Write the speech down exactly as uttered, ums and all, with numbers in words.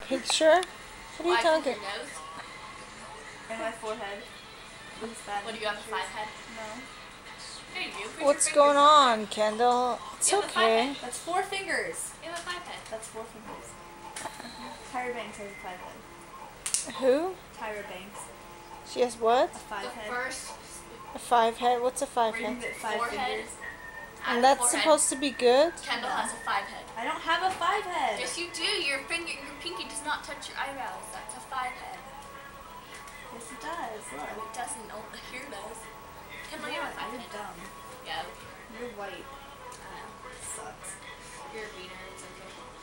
Picture? What are you talking? Your nose. And my forehead. What, do you have a five head? No. There you do. Put What's going on, Kendall? It's you have okay. A That's four fingers. You have a five head. That's four fingers. Tyra Banks has a five head. Who? Tyra Banks. She has what? A five the head. First A five head? What's a five head? Five forehead. fingers. And that's forehead. supposed to be good? Kendall No. has a five head. I don't have a five head. Yes, you do. Your finger, your pinky does not touch your eyebrows. That's a five head. Yes, it does. No, Look. it doesn't. Oh, here it does. Kendall, you Yeah, have a five you're head. dumb. Yeah. You're white. I know. Sucks. You're a beaner. It's okay.